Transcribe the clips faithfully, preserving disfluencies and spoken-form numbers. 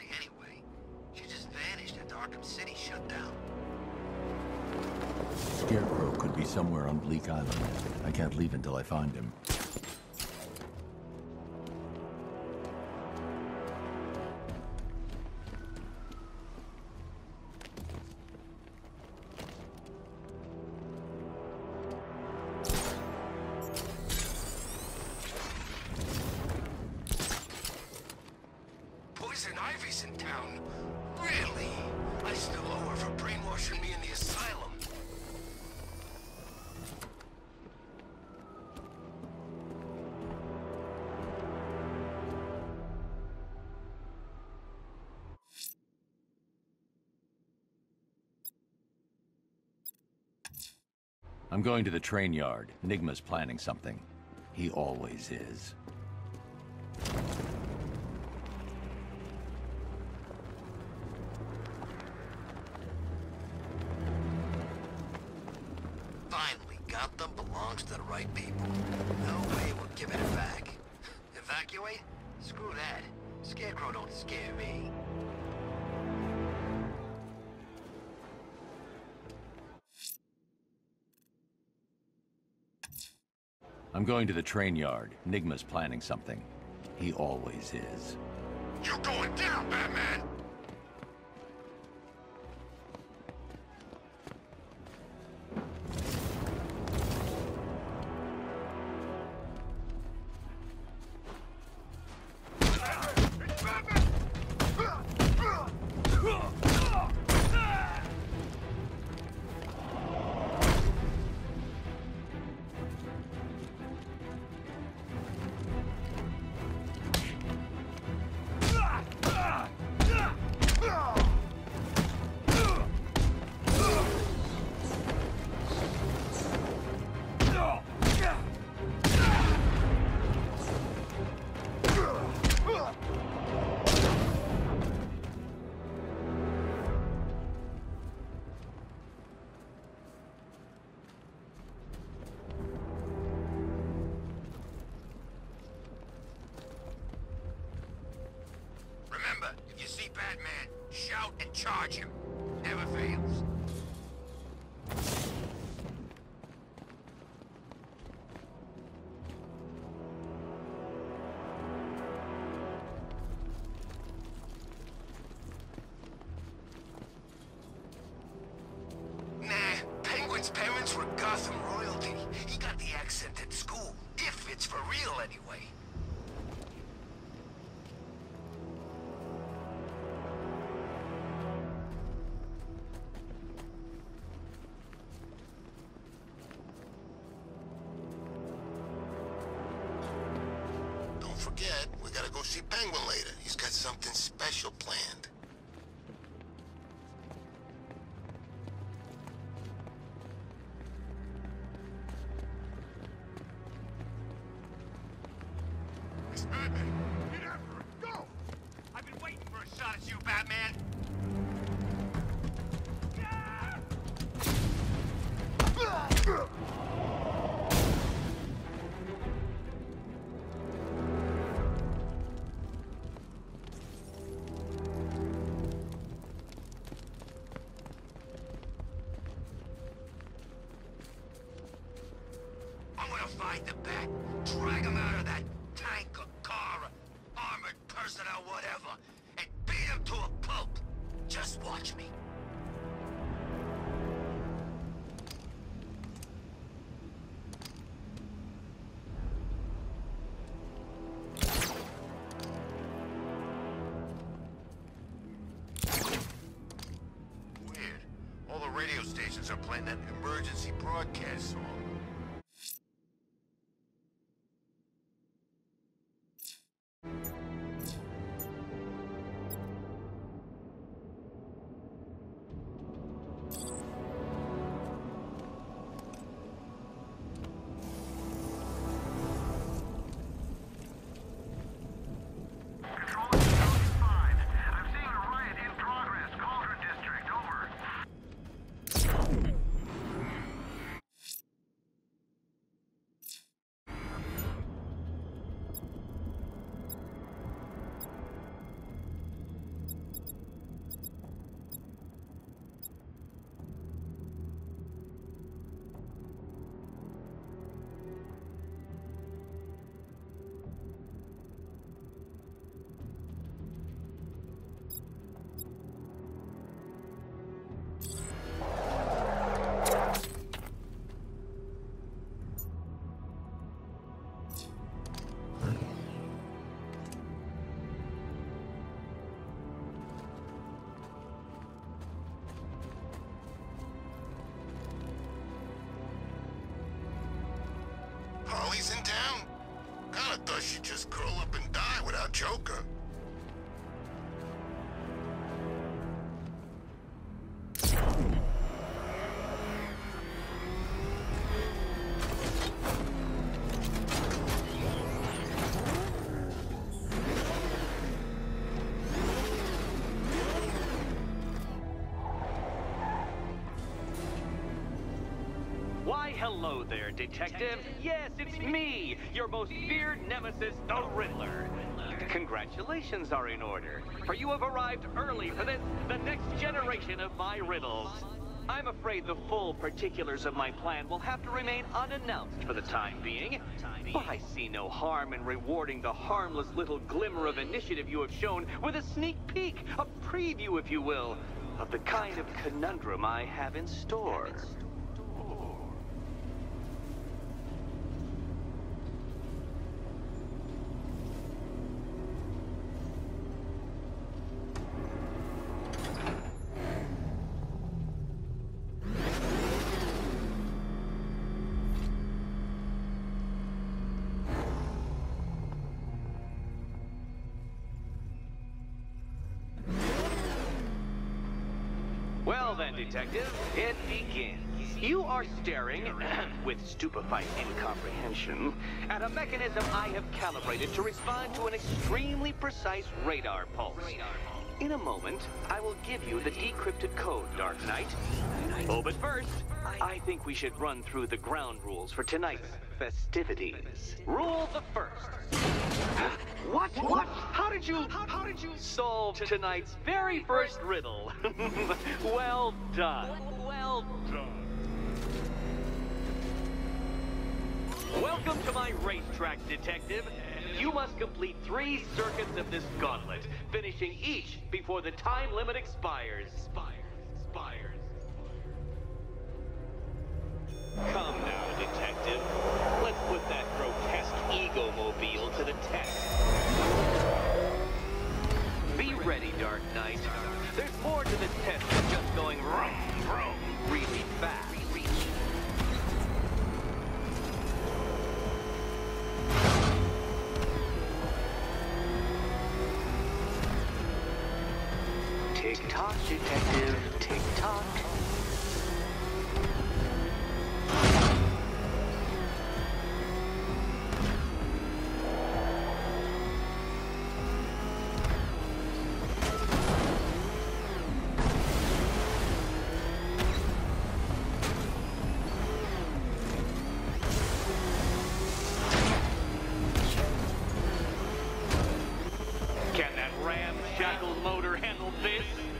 Ripley anyway? She just vanished after Arkham City shut down. Scarecrow could be somewhere on Bleak Island. I can't leave until I find him. Poison Ivy's in town. Really? I still owe her for brainwashing me in the asylum. I'm going to the train yard. Nigma's planning something. He always is. Finally, Gotham belongs to the right people. No way we're giving it back. Evacuate? Screw that. Scarecrow don't scare me. I'm going to the train yard. Nigma's planning something. He always is. You're going down, Batman! Remember, if you see Batman, shout and charge him. Never fails. Nah, Penguin's parents were Gotham royalty. He got the accent at school, if it's for real anyway. Don't forget, we gotta go see Penguin later. He's got something special planned. It's Batman! Get after him! Go! I've been waiting for a shot at you, Batman! I'm gonna find the Bat, drag him out of that tank or car or armored personnel, whatever, and beat him to a pulp. Just watch me. Weird. All the radio stations are playing that emergency broadcast song. always in town? Kinda thought she'd just curl up and die without Joker. Why, hello there, Detective. Yes, it's me, your most feared nemesis, the Riddler. Congratulations are in order, for you have arrived early for this, the next generation of my riddles. I'm afraid the full particulars of my plan will have to remain unannounced for the time being, but I see no harm in rewarding the harmless little glimmer of initiative you have shown with a sneak peek, a preview, if you will, of the kind of conundrum I have in store. Well then, Detective, it begins. You are staring, with stupefied incomprehension, at a mechanism I have calibrated to respond to an extremely precise radar pulse. In a moment, I will give you the decrypted code, Dark Knight. Oh, but first, I think we should run through the ground rules for tonight's festivities. Rule the first. What? What? How did you, how did you solve tonight's very first riddle? Well done. Well done. Welcome to my racetrack, Detective. You must complete three circuits of this gauntlet, finishing each before the time limit expires. Expires. Expires. Come now, Detective. Let's put that grotesque ego-mobile to the test. Be ready, Dark Knight. There's more to this test than just going vroom, vroom, really fast. Tick-tock, Detective. Tick-tock. Can that ramshackle motor handle this?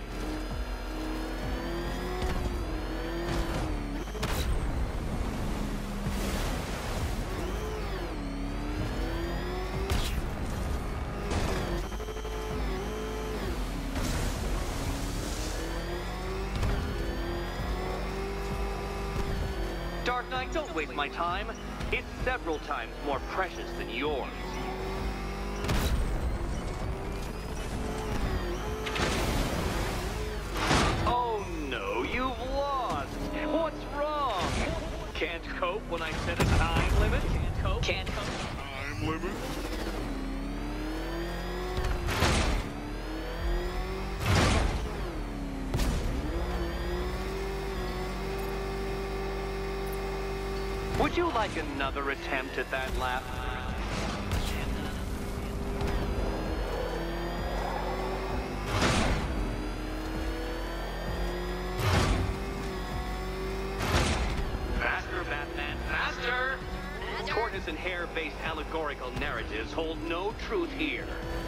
Dark Knight, don't waste my time. It's several times more precious than yours. Oh no, you've lost. What's wrong? Can't cope when I set a time limit? Can't cope? Can't cope. Time limit? Would you like another attempt at that lap? Faster, Batman, faster! Tortoise and hare-based allegorical narratives hold no truth here.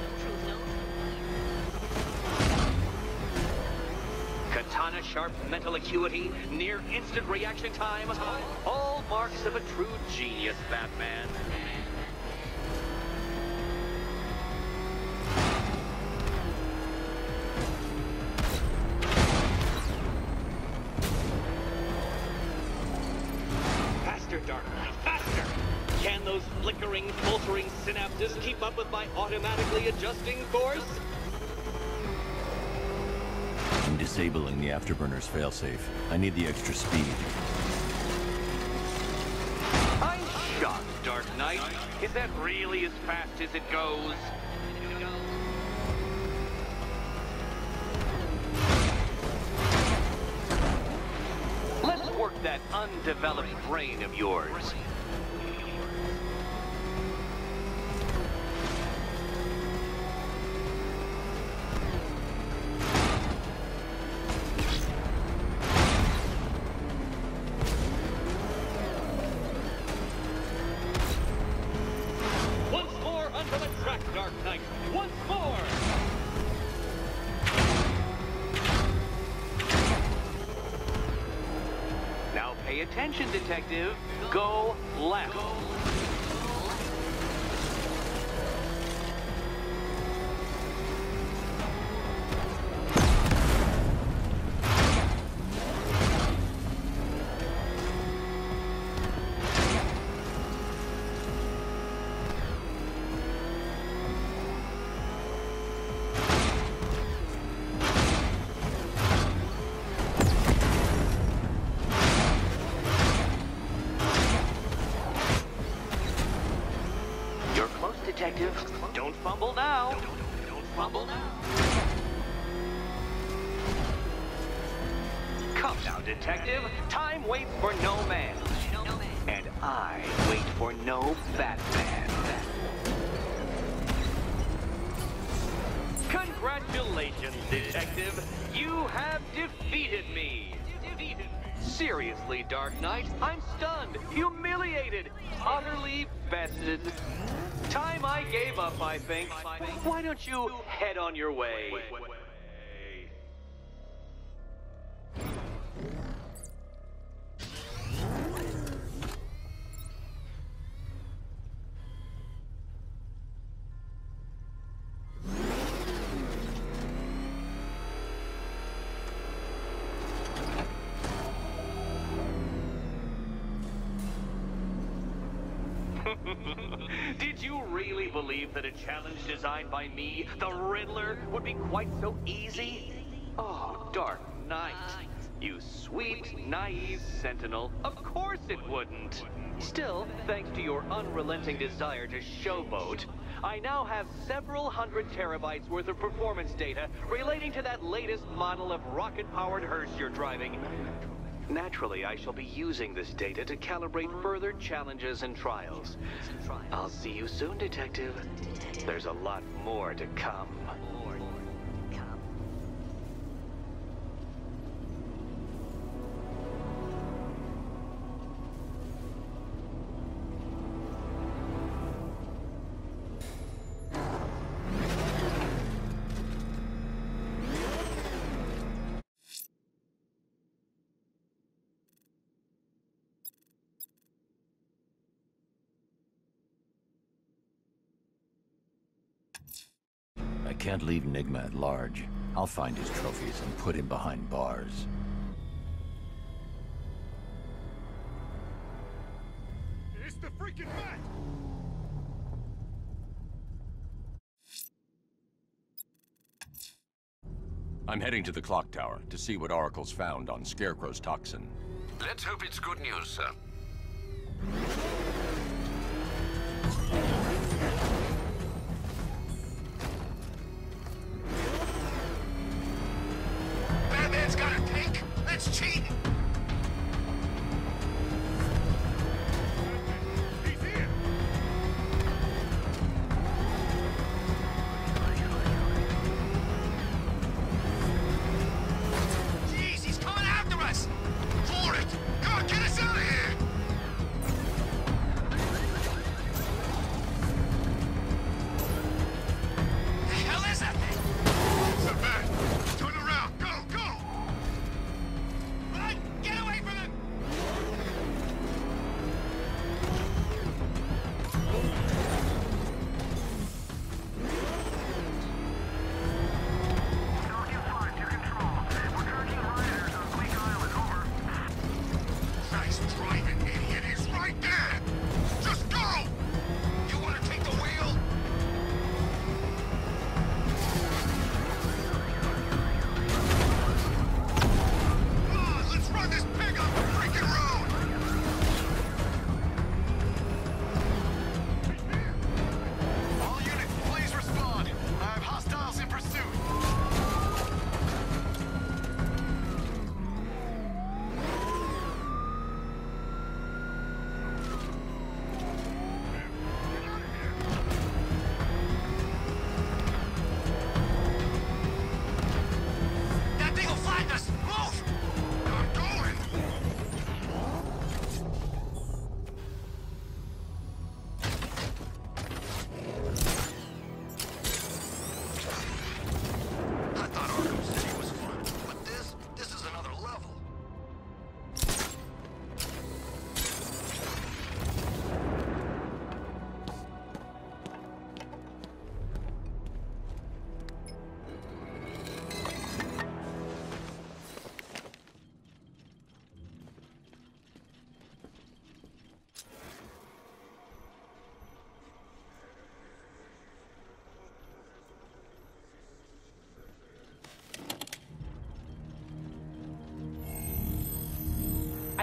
Katana sharp mental acuity, near instant reaction time, all marks of a true genius, Batman. Faster, Dark Knight, faster! Can those flickering, faltering synapses keep up with my automatically adjusting course? I'm disabling the Afterburner's failsafe. I need the extra speed. I'm shocked, Dark Knight? Is that really as fast as it goes? Let's work that undeveloped brain of yours. Once more onto the track, Dark Knight. Once more! Now pay attention, detective. Go left. You're close, detective. Don't fumble now. Don't fumble now. Come now, detective. Time waits for no man. And I wait for no Batman. Congratulations, detective. You have defeated me. Seriously, Dark Knight, I'm stunned, humiliated, utterly bested. Time I gave up, I think. Why don't you head on your way? Did you really believe that a challenge designed by me, the Riddler, would be quite so easy? Oh, Dark Knight. You sweet, naive sentinel. Of course it wouldn't. Still, thanks to your unrelenting desire to showboat, I now have several hundred terabytes worth of performance data relating to that latest model of rocket-powered hearse you're driving. Naturally, I shall be using this data to calibrate further challenges and trials. I'll see you soon, detective. There's a lot more to come. I can't leave Nigma at large. I'll find his trophies and put him behind bars. It's the freaking Bat! I'm heading to the clock tower to see what Oracle's found on Scarecrow's toxin. Let's hope it's good news, sir. Batman's got a tank? That's cheating! He's here! Jeez, he's coming after us! For it! Come on, get us out of here!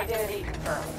Identity confirmed.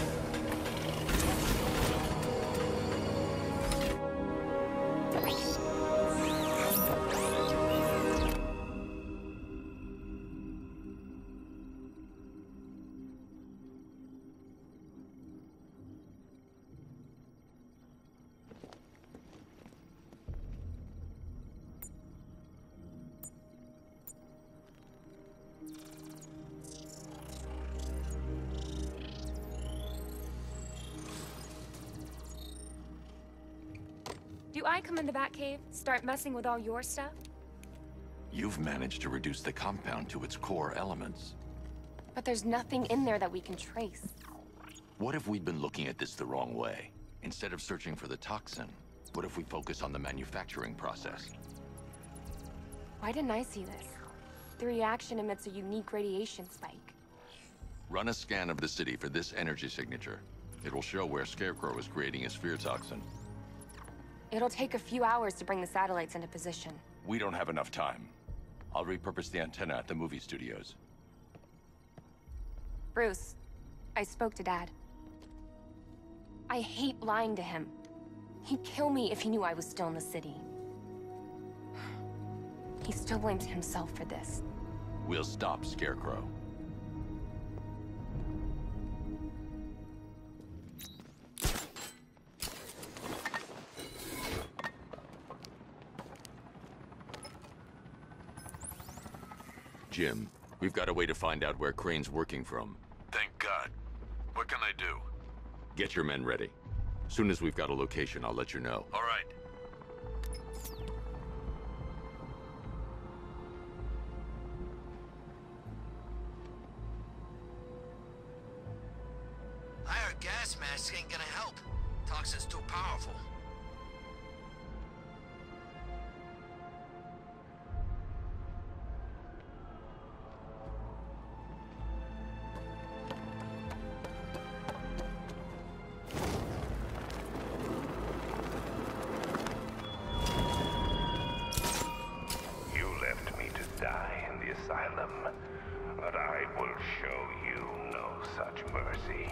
Do I come in the Batcave, start messing with all your stuff? You've managed to reduce the compound to its core elements. But there's nothing in there that we can trace. What if we'd been looking at this the wrong way? Instead of searching for the toxin, what if we focus on the manufacturing process? Why didn't I see this? The reaction emits a unique radiation spike. Run a scan of the city for this energy signature. It'll show where Scarecrow is creating a sphere toxin. It'll take a few hours to bring the satellites into position. We don't have enough time. I'll repurpose the antenna at the movie studios. Bruce, I spoke to Dad. I hate lying to him. He'd kill me if he knew I was still in the city. He still blames himself for this. We'll stop Scarecrow. Jim, we've got a way to find out where Crane's working from. Thank God. What can I do? Get your men ready. Soon as we've got a location, I'll let you know. All right. I heard gas masks ain't gonna help. Toxin's too powerful. But I will show you no such mercy.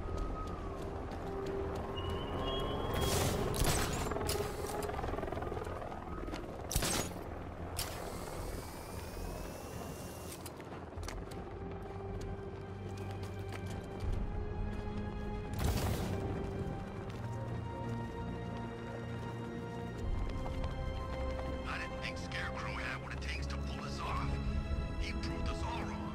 I didn't think Scarecrow had what it takes to pull us off. He proved us all wrong.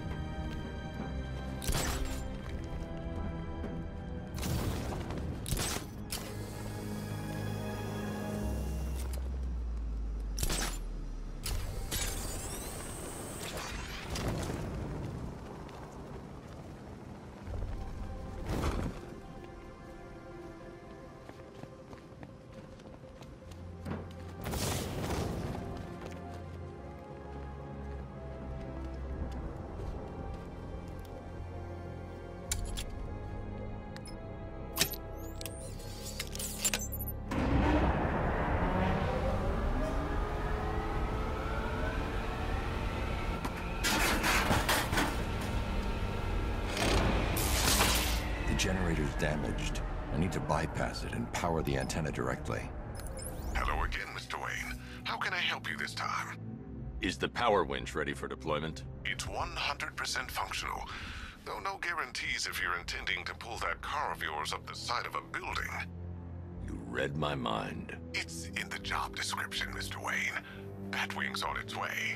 Generator's damaged. I need to bypass it and power the antenna directly. Hello again, Mister Wayne. How can I help you this time? Is the power winch ready for deployment? It's one hundred percent functional, though no guarantees if you're intending to pull that car of yours up the side of a building. You read my mind. It's in the job description, Mister Wayne. Batwing's on its way.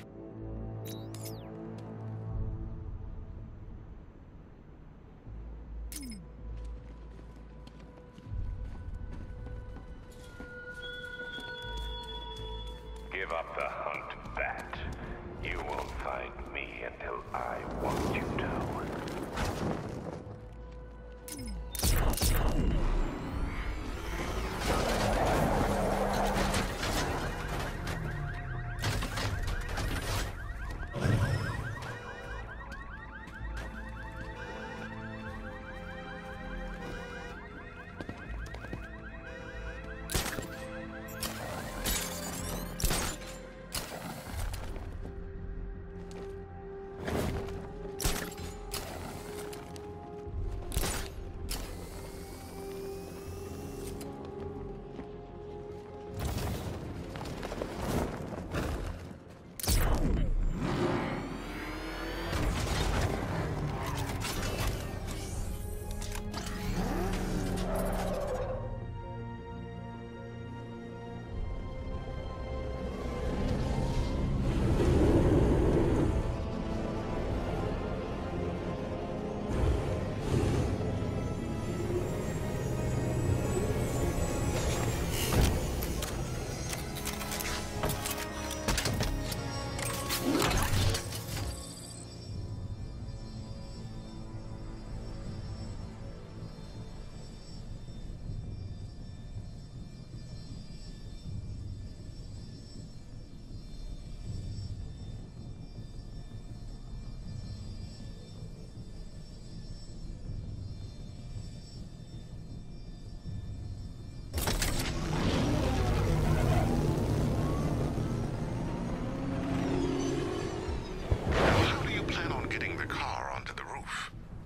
Give up the hunt, Bat. You won't find me until I want you to.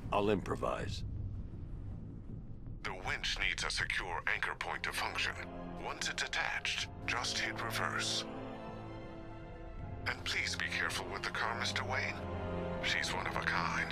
I'll improvise. The winch needs a secure anchor point to function. Once it's attached, just hit reverse. And please be careful with the car, Mister Wayne. She's one of a kind.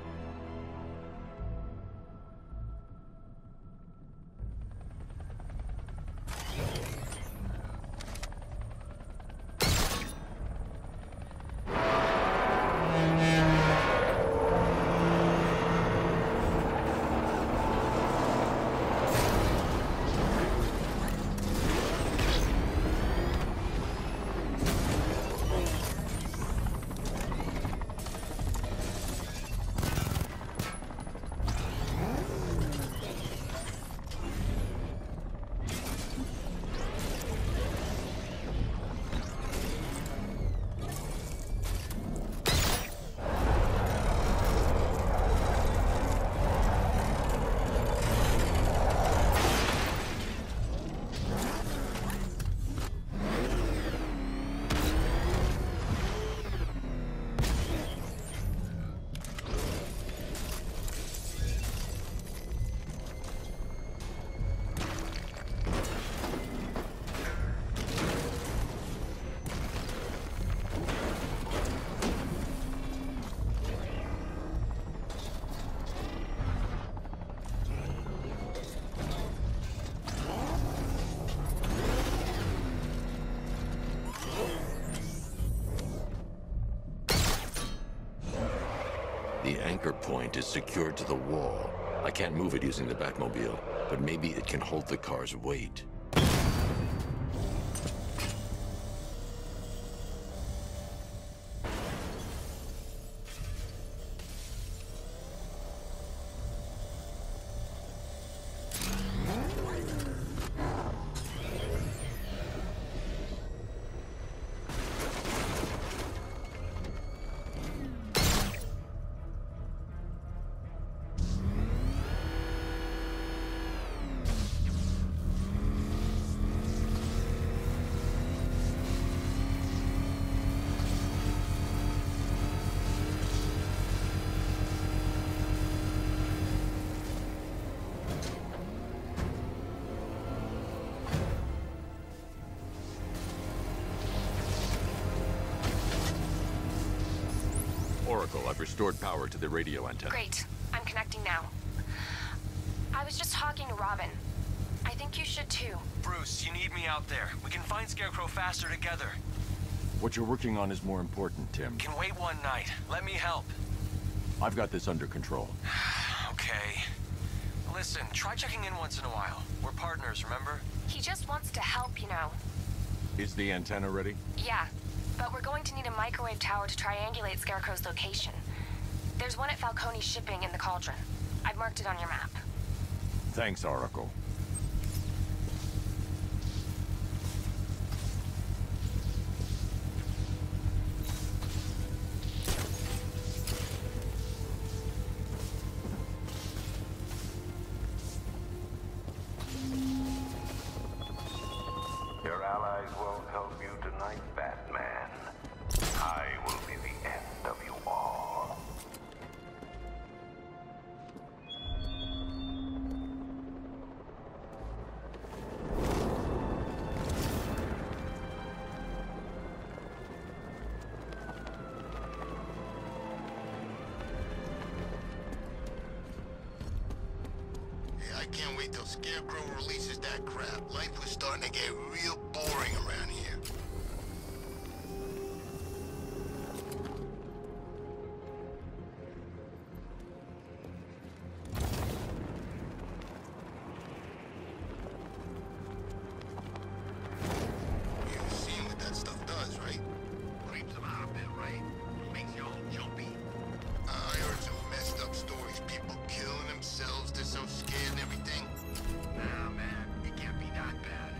The anchor point is secured to the wall. I can't move it using the Batmobile, but maybe it can hold the car's weight. Oracle, I've restored power to the radio antenna. Great. I'm connecting now. I was just talking to Robin. I think you should too. Bruce, you need me out there. We can find Scarecrow faster together. What you're working on is more important, Tim. Can wait one night. Let me help. I've got this under control. Okay. Listen, try checking in once in a while. We're partners, remember? He just wants to help, you know. Is the antenna ready? Yeah, but we're going to need a microwave tower to triangulate Scarecrow's location. There's one at Falcone Shipping in the Cauldron. I've marked it on your map. Thanks, Oracle. Your allies won't help you tonight, Batman. I will be the end of you all. I can't wait till Scarecrow releases that crap. Life was starting to get real boring around here. You've seen what that stuff does, right? Creeps them out a bit, right? Makes you all jumpy. Uh, I heard some messed up stories. People killing themselves. They're so scared and everything. Nah, man. It can't be that bad.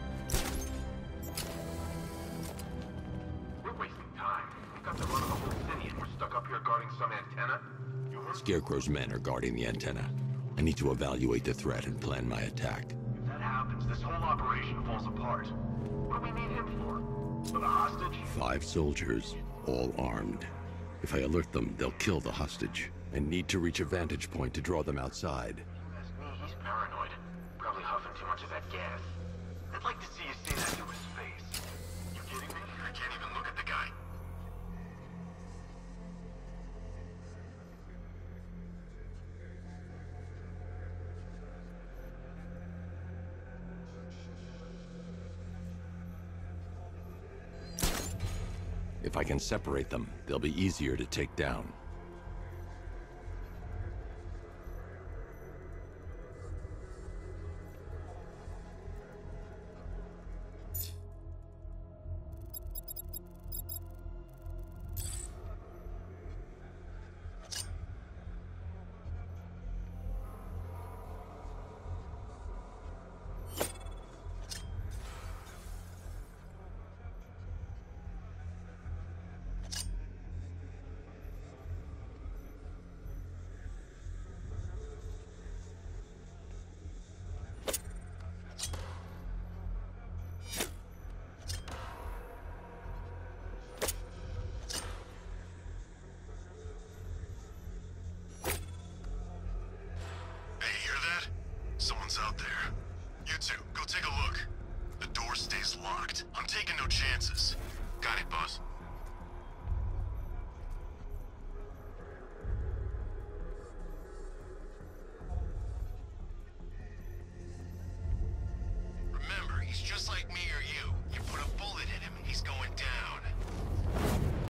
We're wasting time. We've got to run the whole city and we're stuck up here guarding some antenna. You heard? Scarecrow's men are guarding the antenna. I need to evaluate the threat and plan my attack. If that happens, this whole operation falls apart. What do we need him for? For the hostage? Five soldiers, all armed. If I alert them, they'll kill the hostage. and need to reach a vantage point to draw them outside. Ask me, he's paranoid. Probably huffing too much of that gas. I'd like to see you say that to his face. You kidding me? I can't even look at the guy. If I can separate them, they'll be easier to take down.